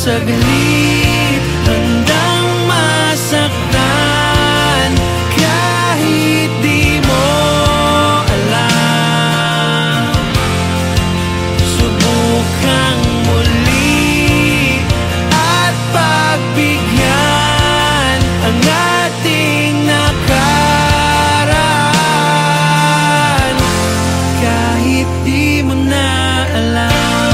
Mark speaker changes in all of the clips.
Speaker 1: saglit, handang masaktan kahit di mo alam. Subukang muli at pagbigyan ang ating nakaraan kahit di mo na alam.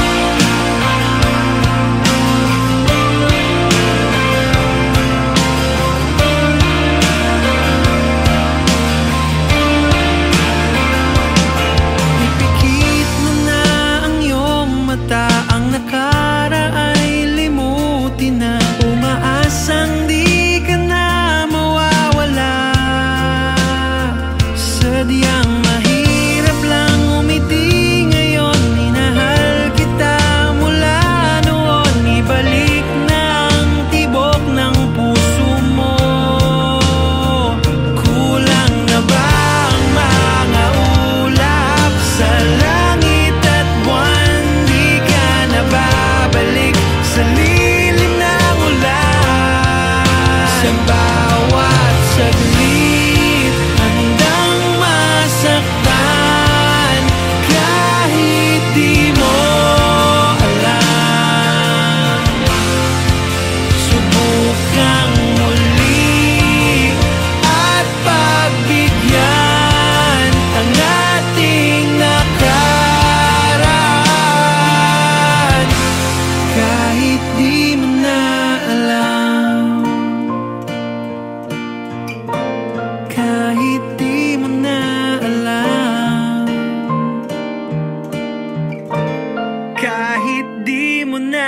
Speaker 1: Ang nakaraan ay limutin na, umaasang di ka na mawawala. Sadyang mahirap lang umiti ngayon, minahal kita mula noon. Ibalik na ang tibok ng puso mo. Kulang na ba ang mga ulap sa langit at buwan? Babalik sa lilim ng ulan. Sa bawat saglit, handang masaktan kahit di mo alam. Subukang muli at pagbigyan ang ating nakaraan kahit di mo na alam. Kahit di mo na alam. Kahit di mo na.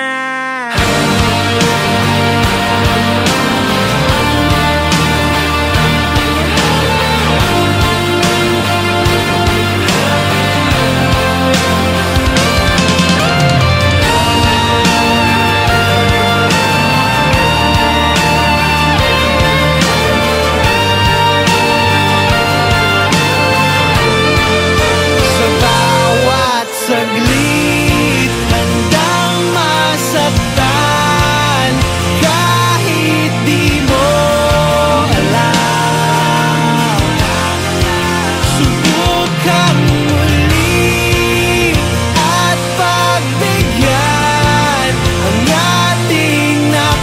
Speaker 1: Saglit, handang masaktan kahit di mo alam. Subukang muli at pagbigyan ang ating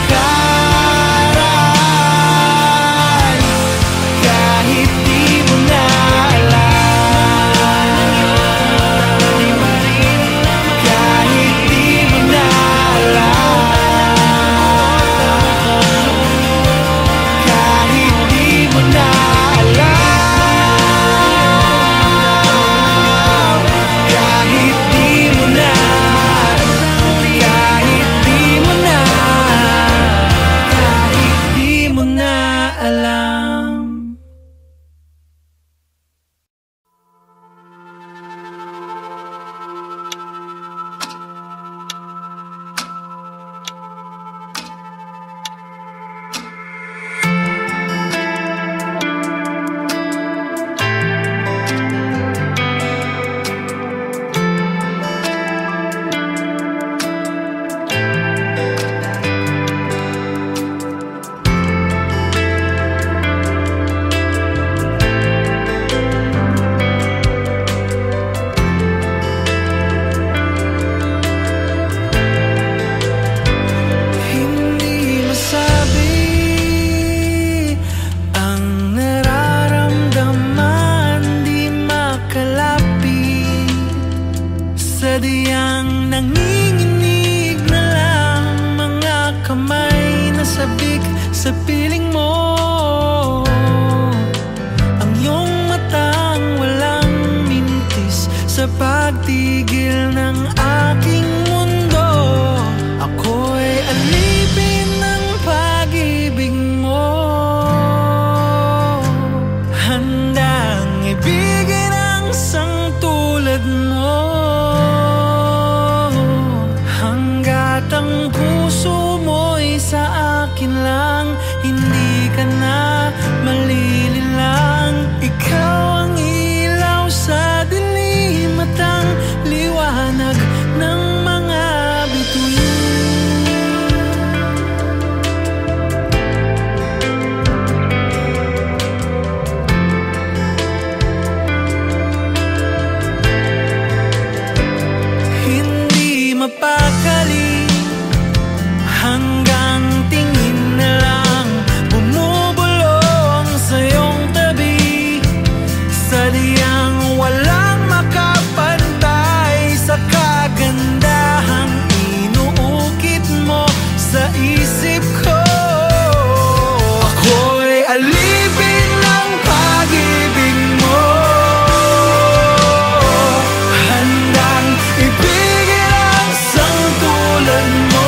Speaker 1: nakaraan kahit di mo na alam. Sadyang nanginginig na lang mga kamay na sabik sa piling mo. Ang iyong matang walang mintis sa pagtigil ng aking mundo. Ako'y alipin ng pag-ibig mo, handang ibigin ang sangtulad mo. Ang puso mo'y sa akin lang, hindi ka na malililang. Ikaw ang ilaw sa dilim at ang liwanag ng mga bituin. mapakali, hanggang tingin na lang bumubulong sa iyong tabi. Sadyang walang makapantay sa kagandahang inuukit mo sa isip ko. Ako'y alipin ng pag-ibig mo, handang ibigin ang sangtulad mo,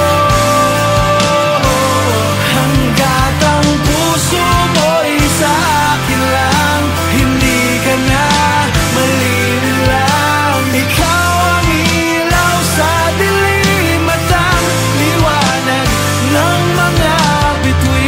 Speaker 1: hanggat ang puso mo'y sa akin lang. Hindi ka na malilang, ikaw ang ilaw sa dilim at ang liwanag ng mga bituin.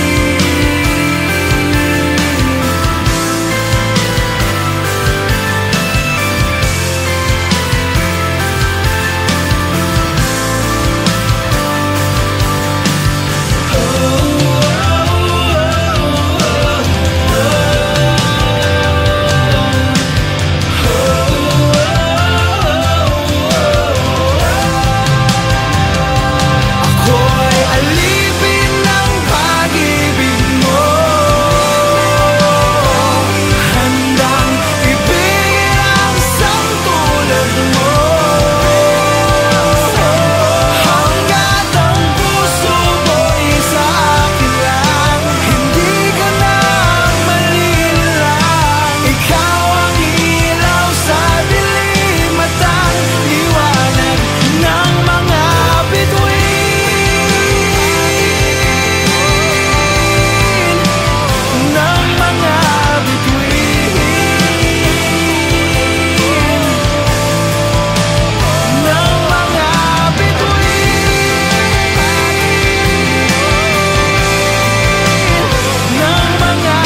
Speaker 1: Ako'y alipin ng pag-ibig mo, handang ibigin ang sangtulad mo, hanggat ang puso mo'y sa akin lang. Hindi ka na malilang, ikaw ang ilaw sa dilim at ang liwanag ng mga bituin. Ng mga bituin, ng mga bituin, ng mga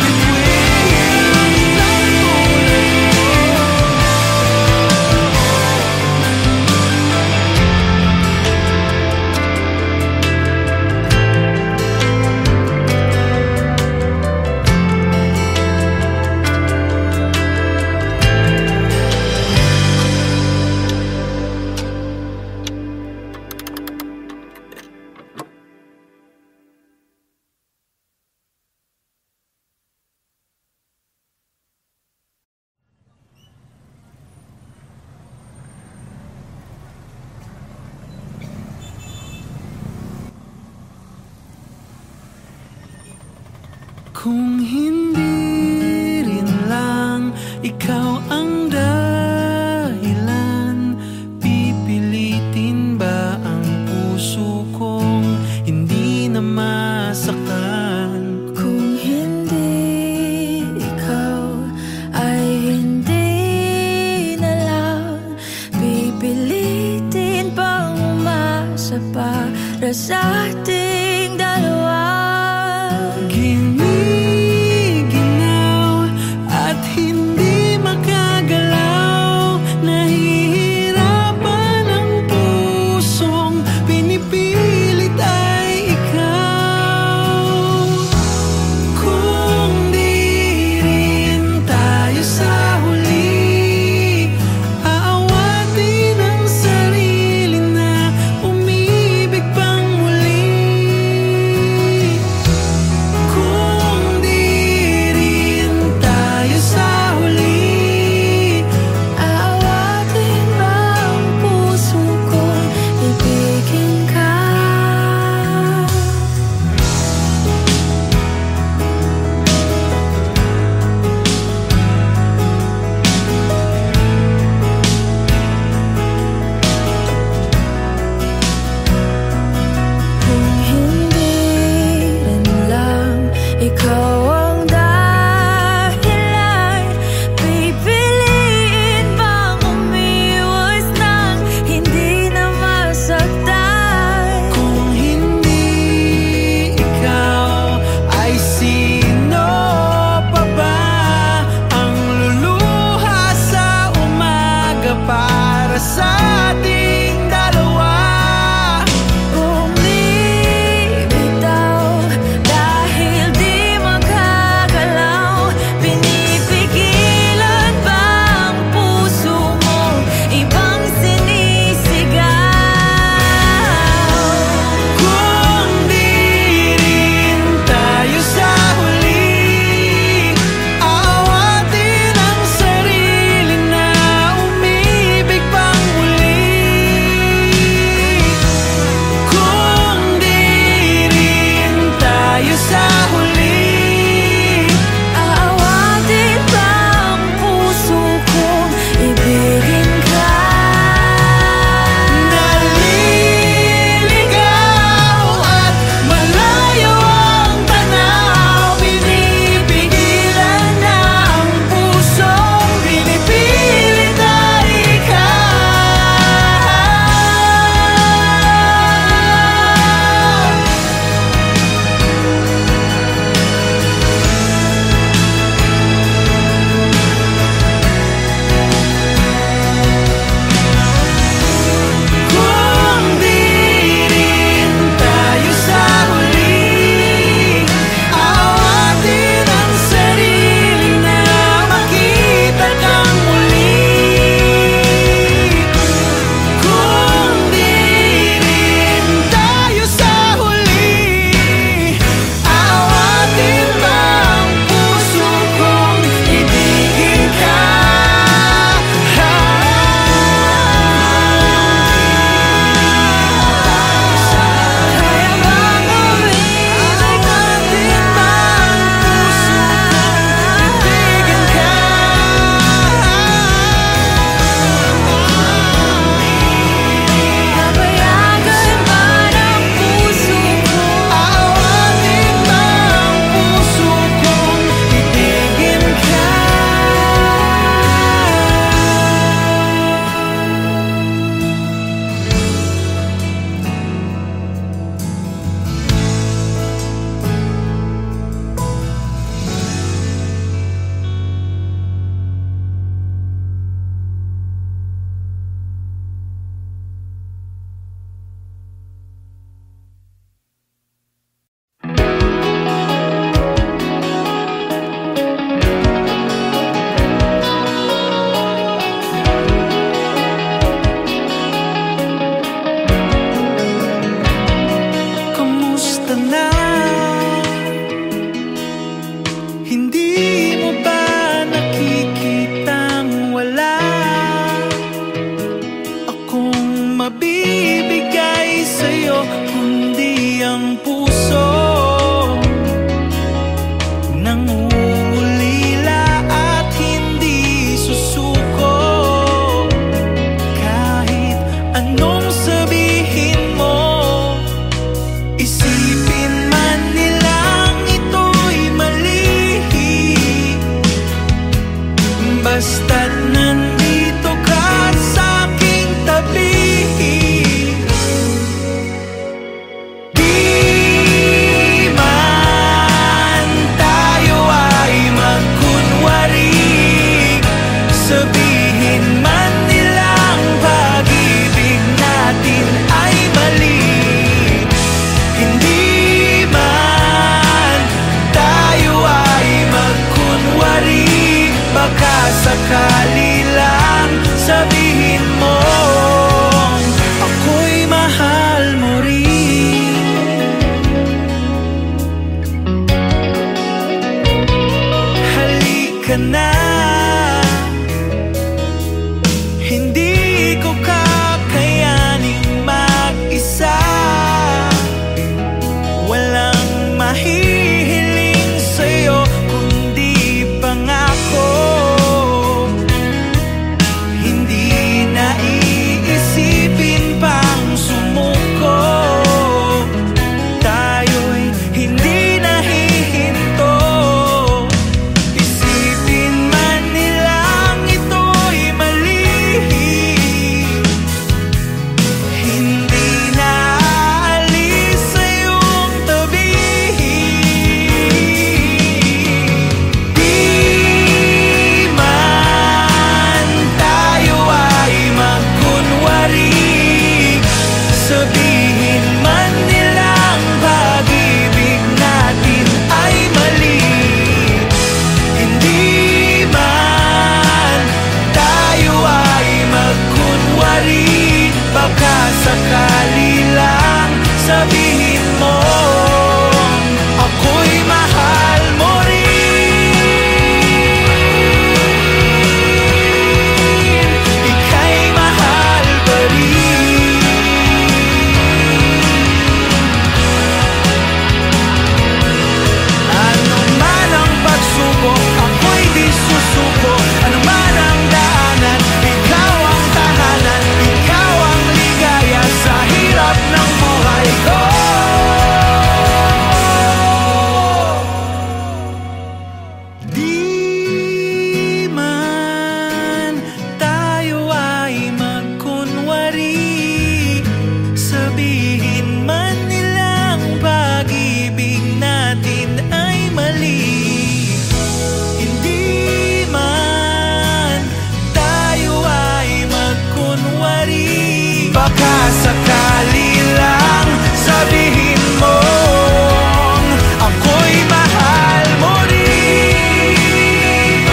Speaker 1: kung hindi rin lang ikaw ang dahilan, pipilitin ba ang puso kong hindi na masaktan?
Speaker 2: Kung hindi ikaw ay hindi na lang, pipilitin bang umasa para sa ating dalawa?
Speaker 1: Giniginaw at hindi makagalaw, nahihirapan ang pusong pinipilit ay ikaw. Kung di rin tayo sa huli, aawatin ang sarili na umibig pang muli. Kung di rin tayo sa huli,
Speaker 2: Aawatin ba ang puso kong ibigin ka? Kung hindi rin lang ikaw ang dahilan, pipiliin bang umiwas nang hindi na masaktan?
Speaker 1: kung hindi ikaw, ay sino pa ba ang luluha sa umaga para sa ating dalawa?
Speaker 2: Bumibitaw dahil di makagalaw, pinipigilan ba ang puso mo ibang sinisig?
Speaker 1: Baka sakali lang sabihin mong ako'y mahal mo rin.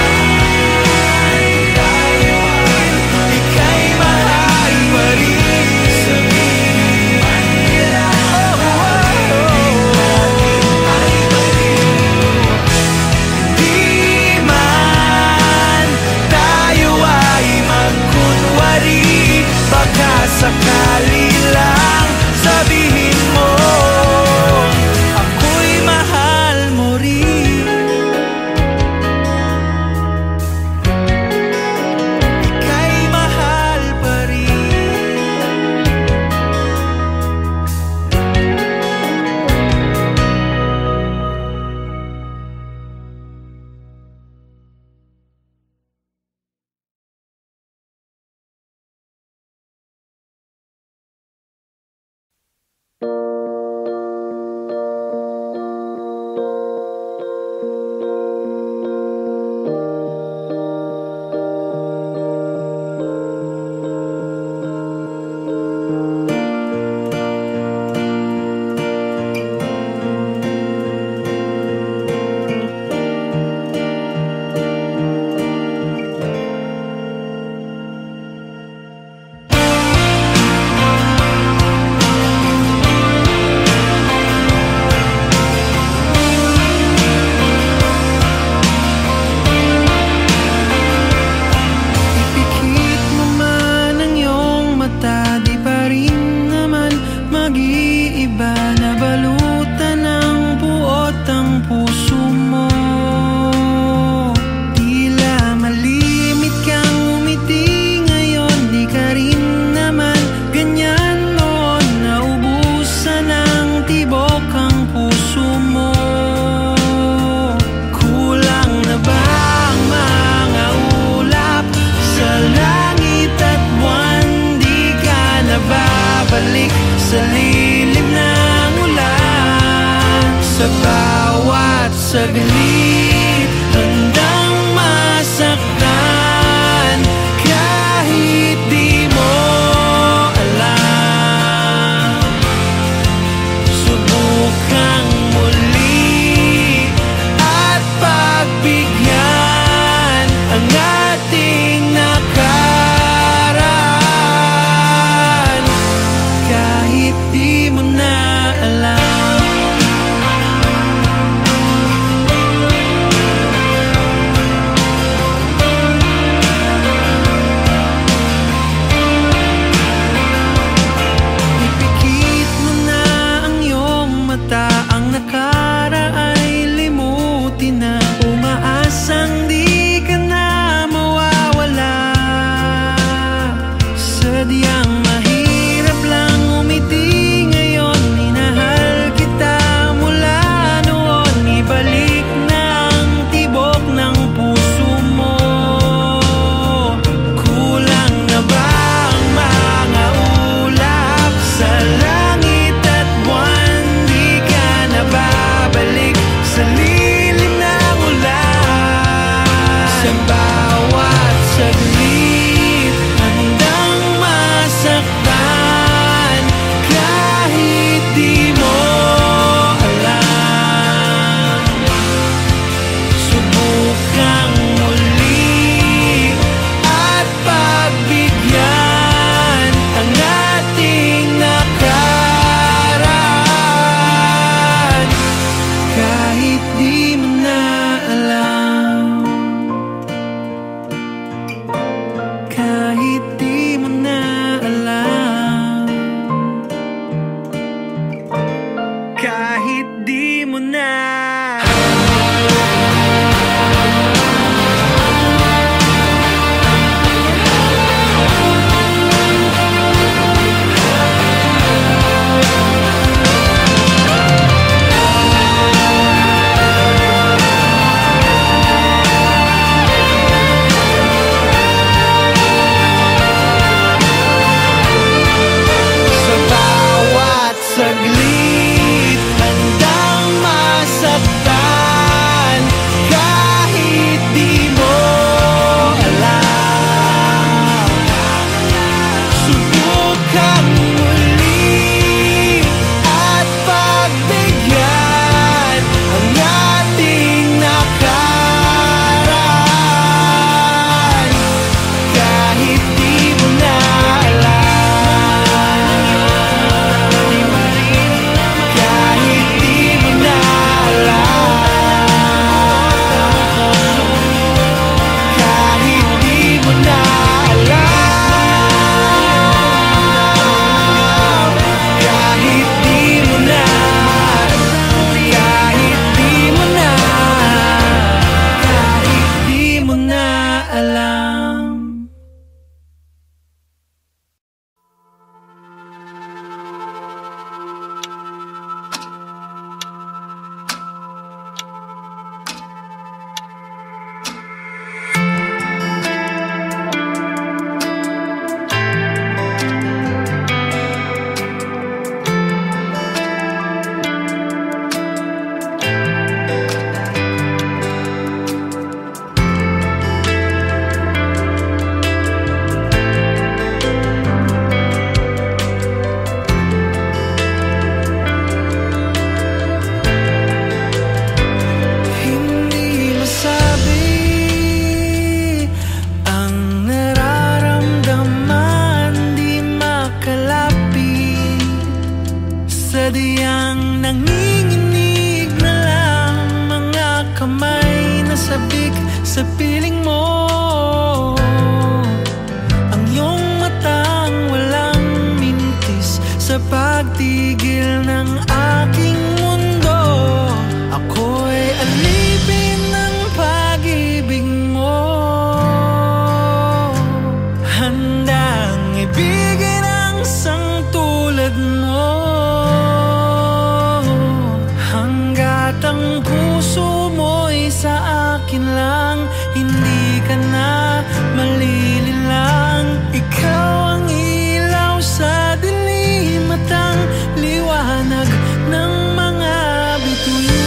Speaker 1: Ika'y mahal pa rin. Di man tayo ay magkunwari, baka sakali Sadyang nanginginig na lang mga kamay na sabik sa piling mo. Ang iyong matang walang mintis sa pagtigil ng aking mundo. Ako'y alipin ng pag-ibig mo, handang ibigin ang isang tulad mo. Hanggat ang puso mo'y sa akin lang, hindi ka na malililang. Ikaw ang ilaw sa dilim at ang liwanag ng mga bituin.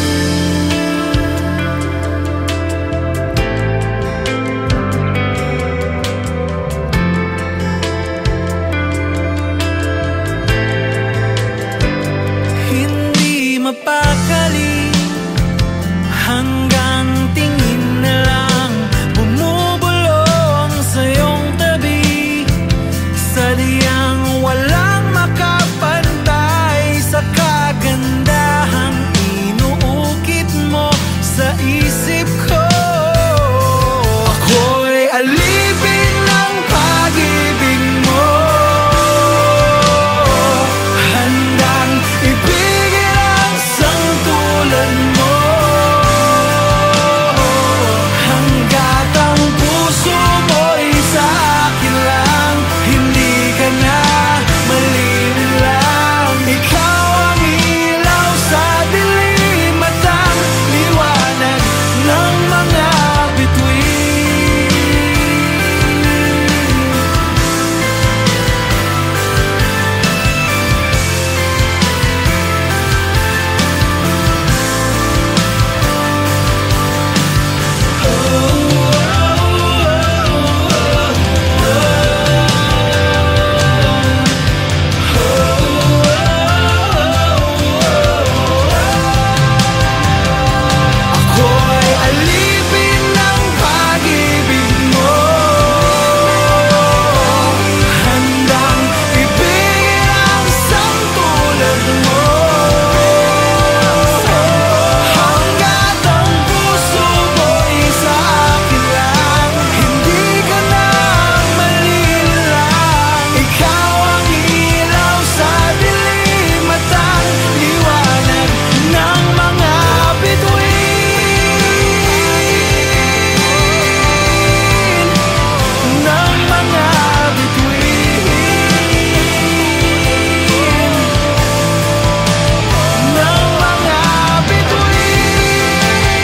Speaker 1: Hindi mapakali hanggang tingin na lang bumubulong sa iyong tabi. Sadyang walang makapantay sa kagandahang inuukit mo sa isip ko. Ako'y alipin ng pag-ibig mo, handang ibigin ang isang tulad mo. Hanggat ang puso mo'y sa akin lang, hindi ka na malililang. Ikaw ang ilaw sa dilim at ang liwanag ng mga bituin. Ako'y alipin ng pag-ibig mo, handang ibigin ang isang tulad mo. Hanggat ang puso mo'y sa akin lang, hindi ka na malililang. Ikaw ang ilaw sa dilim at ang liwanag ng mga bituin. Ng mga bituin. Ng mga bituin.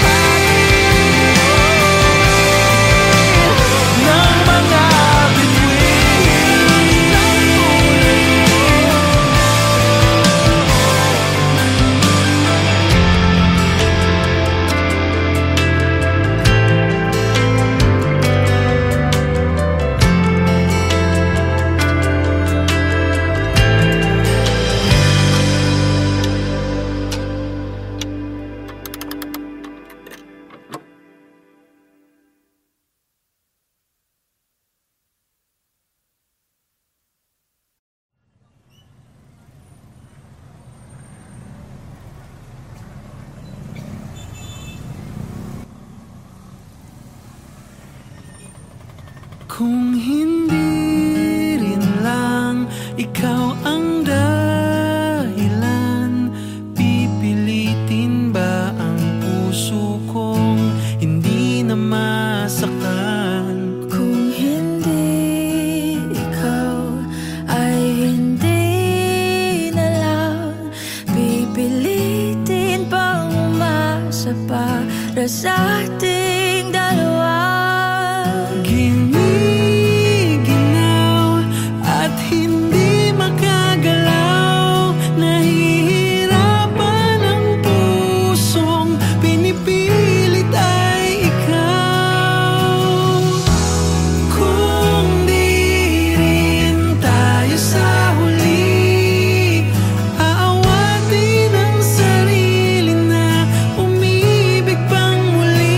Speaker 1: Ng mga kung hindi rin lang ikaw ang dahilan, pipilitin ba ang puso kong hindi na masaktan?
Speaker 2: Kung hindi ikaw ay hindi na lang, pipilitin pang umasa para sa ating dalawa.
Speaker 1: Giniginaw at hindi makagalaw, nahihirapan ang pusong pinipilit ay ikaw. Kung di rin tayo sa huli, aawatin ang sarili na umibig pang muli.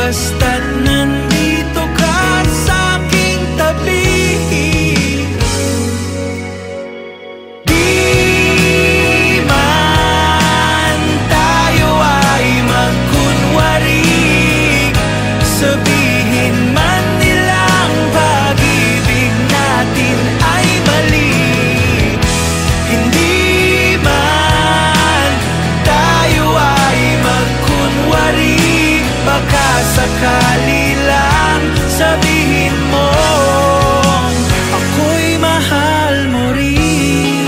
Speaker 1: basta't nandito ka sa aking tabi. Di man tayo ay magkunwari, sabihin man nilang pag-ibig natin ay mali. Hindi man tayo ay magkunwari, baka sakali lang sabihin mo ako'y mahal mo rin.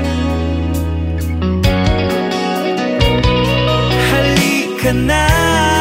Speaker 1: Halika na.